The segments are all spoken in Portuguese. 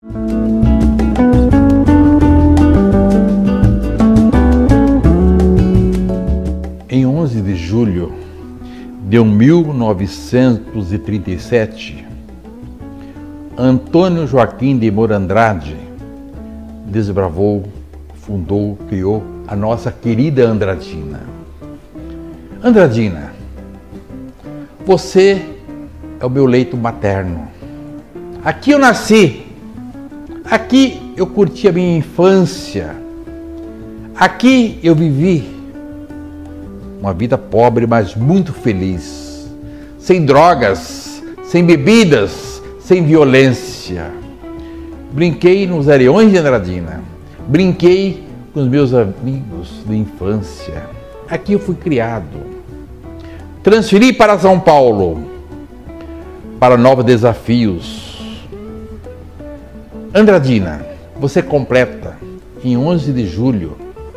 Em 11 de julho de 1937, Antônio Joaquim de Moura Andrade desbravou, fundou, criou a nossa querida Andradina. Andradina, você é o meu leito materno. Aqui eu nasci, aqui eu curti a minha infância, aqui eu vivi uma vida pobre, mas muito feliz, sem drogas, sem bebidas, sem violência. Brinquei nos areiões de Andradina, brinquei com os meus amigos de infância. Aqui eu fui criado. Transferi para São Paulo, para novos desafios. Andradina, você completa em 11 de julho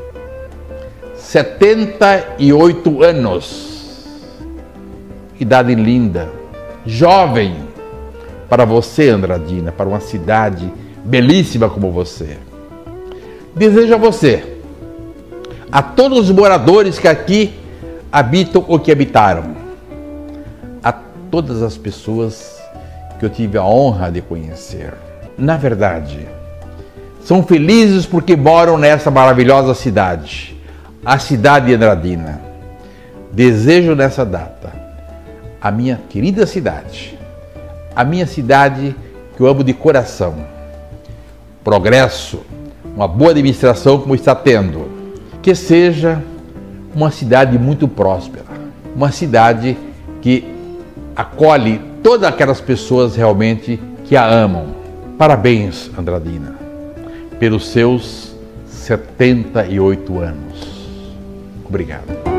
78 anos. Idade linda, jovem para você, Andradina, para uma cidade belíssima como você. Desejo a você, a todos os moradores que aqui habitam ou que habitaram, a todas as pessoas que eu tive a honra de conhecer. Na verdade, são felizes porque moram nessa maravilhosa cidade, a cidade de Andradina. Desejo nessa data a minha querida cidade, a minha cidade que eu amo de coração, progresso, uma boa administração como está tendo, que seja uma cidade muito próspera, uma cidade que acolhe todas aquelas pessoas realmente que a amam. Parabéns, Andradina, pelos seus 78 anos. Obrigado.